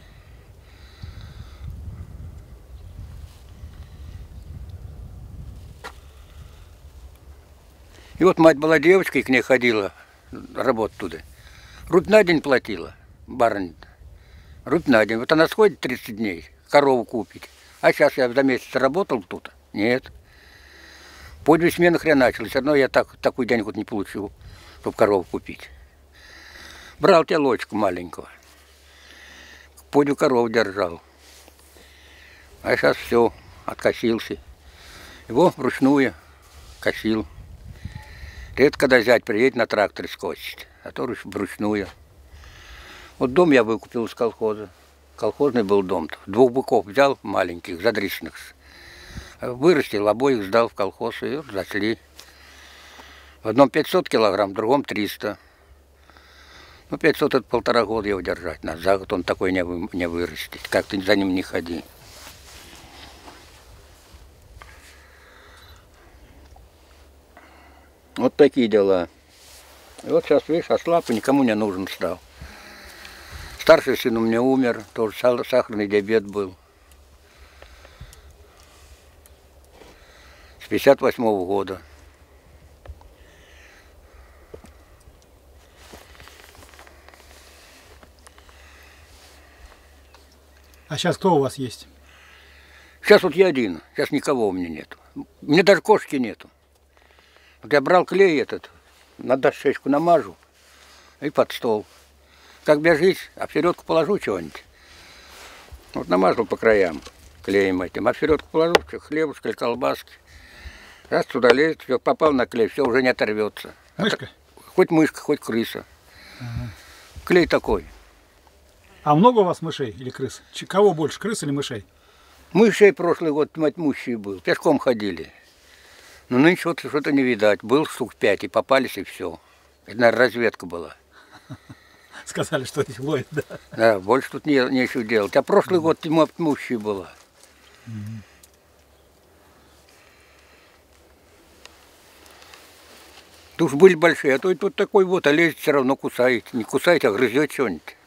И вот мать была девочкой, к ней ходила работать туда. Рубь на день платила, барыня. Рубь на день. Вот она сходит тридцать дней, корову купить. А сейчас я за месяц работал тут? Нет. По две смены хреначилось. Все равно я так, такой денег вот не получил, чтобы корову купить. Брал телочку маленького. Подю корову держал. А сейчас все, откосился. Его вручную косил. Редко, когда зять приедет на тракторе скосить, а то вручную. Вот дом я выкупил из колхоза. Колхозный был дом-то. Двух быков взял маленьких, задрищных. Вырастил, обоих сдал в колхоз и зашли. В одном пятьсот килограмм, в другом триста. Ну, пятьсот это полтора года его держать. На за год он такой не, вы, не вырастет. Как ты за ним не ходи. Вот такие дела. И вот сейчас, видишь, ослаб и никому не нужен стал. Старший сын у меня умер, тоже сахарный диабет был. С пятьдесят восьмого года. А сейчас кто у вас есть? Сейчас вот я один, сейчас никого у меня нету. У меня даже кошки нету. Вот я брал клей этот, на дощечку намажу и под стол. Как бежить, а в середку положу чего-нибудь. Вот намазал по краям клеем этим, а в середку положу хлебушка или колбаски. Раз туда лезет, все, попал на клей, все, уже не оторвется. Мышка? А, хоть мышка, хоть крыса. Ага. Клей такой. А много у вас мышей или крыс? Ч- Кого больше, крыс или мышей? Мышей прошлый год мать мущий был, пешком ходили. Но нынче вот что-то не видать. Был штук пять, и попались, и все. Это, наверное, разведка была. Сказали, что здесь ловят, да? Да, больше тут не, нечего делать. А прошлый год тьма мущая была. Тут уж были большие, а то и тут такой вот, а лезет все равно кусает. Не кусает, а грызет что-нибудь.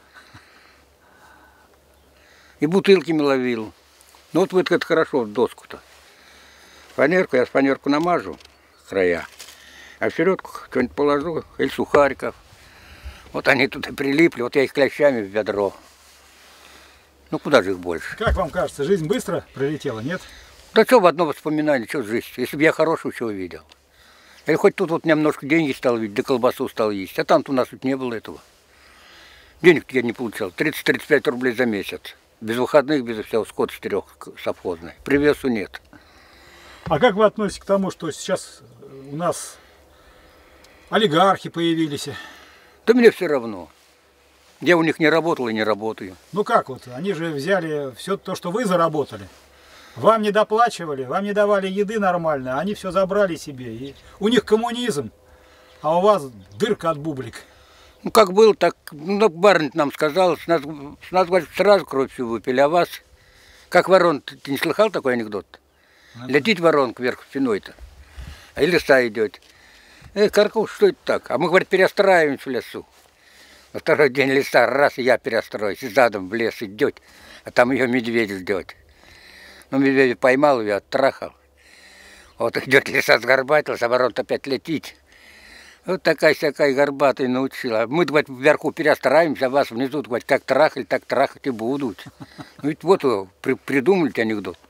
И бутылками ловил. Ну вот это хорошо, доску-то. Фанерку, я с фанерку намажу, края. А в середку что-нибудь положу, или сухариков. Вот они тут и прилипли, вот я их клещами в ведро. Ну куда же их больше? Как вам кажется, жизнь быстро пролетела, нет? Да что в одно воспоминание, что жизнь, если бы я хорошего чего видел. Или хоть тут вот немножко деньги стал видеть, да колбасу стал есть. А там-то у нас тут не было этого. Денег я не получал, тридцать-тридцать пять рублей за месяц. Без выходных, без всего, скот четырех совхозный. Привесу нет. А как вы относитесь к тому, что сейчас у нас олигархи появились? Да мне все равно. Я у них не работал и не работаю. Ну как вот, они же взяли все то, что вы заработали. Вам не доплачивали, вам не давали еды нормально, они все забрали себе. И у них коммунизм, а у вас дырка от бублик. Ну как было, так, ну барин нам сказал, с нас, с нас говорит, сразу кровь всю выпили, а вас, как ворон, ты, ты не слыхал такой анекдот? Ага. Летит ворон кверху спиной-то, а и лиса идет. Эй, Каркуш, что это так? А мы, говорит, перестраиваемся в лесу. На второй день лиса, раз, и я перестроюсь, и задом в лес идет, а там ее медведь ждет. Ну, медведь поймал ее, оттрахал. Вот идет лиса, сгорбатился, а ворон опять летит. Вот такая-сякая горбатая научила. Мы, говорит, вверху перестраиваемся, а вас внизу, говорит, как трахали, так трахать и будут. Ну, ведь вот вы при, придумали анекдот.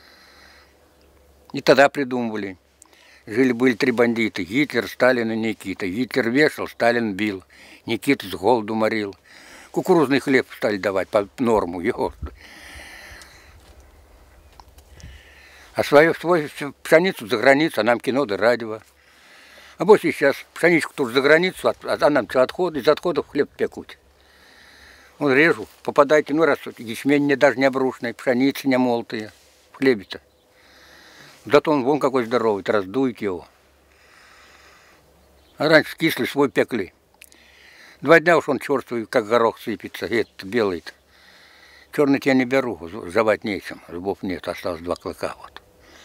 И тогда придумывали. Жили-были три бандита. Гитлер, Сталин и Никита. Гитлер вешал, Сталин бил. Никита с голоду морил. Кукурузный хлеб стали давать по норму. Его. А свою, свою пшеницу за границу, а нам кино да радио. А больше сейчас пшеничку тоже за границу, а нам что, отходы, из отходов хлеб пекут. Вот режу, попадайте, ну раз ячмень не даже не обрушенный, пшеница не молотая, в хлебе-то. Зато он вон какой здоровый, раздуйте его. А раньше кислый свой пекли. Два дня уж он черствый, как горох сыпется, этот белый-то. Черный я не беру, жевать нечем, зубов нет, осталось два клыка вот.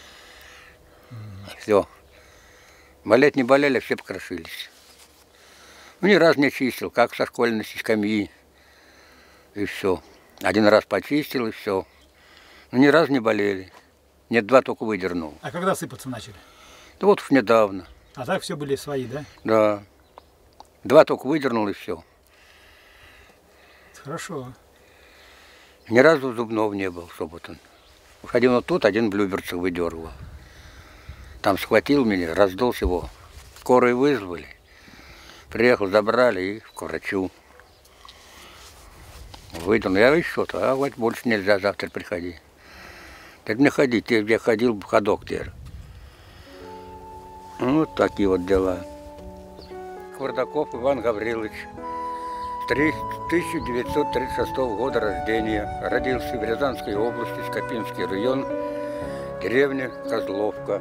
Все. Болеть не болели, все покрошились. Ну, ни разу не чистил, как со школьной скамьи. И все. Один раз почистил, и все. Ну, ни разу не болели. Нет, два только выдернул. А когда сыпаться начали? Да вот уж недавно. А так все были свои, да? Да. Два только выдернул, и все. Хорошо. Ни разу зубного не был, чтобы он. Уж один вот тут, один в Люберцах выдергивал. Там схватил меня, раздулся его. Скорую вызвали. Приехал, забрали и к врачу. Выдернул. Я еще-то, а вот больше нельзя, завтра приходи. Так не ходи, ты где ходил, ходок теперь. Вот такие вот дела. Квардаков Иван Гаврилович. тысяча девятьсот тридцать шестого года рождения. Родился в Рязанской области, Скопинский район, деревня Козловка.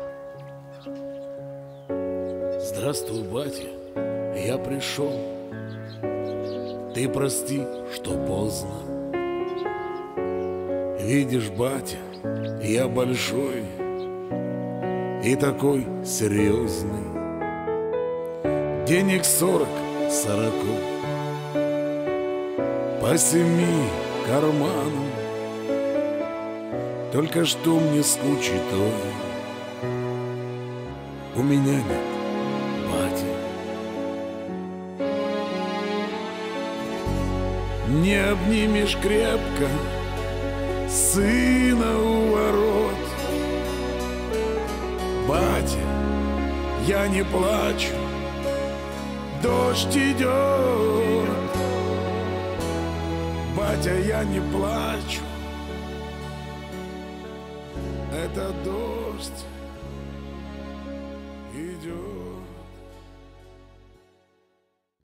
Здравствуй, батя, я пришел. Ты прости, что поздно. Видишь, батя, я большой и такой серьезный. Денег сорок сороков, по семи карманам. Только что мне скучит, ой, у меня нет батя. Не обнимешь крепко сына у ворот. Батя, я не плачу, дождь идет. Батя, я не плачу, это дождь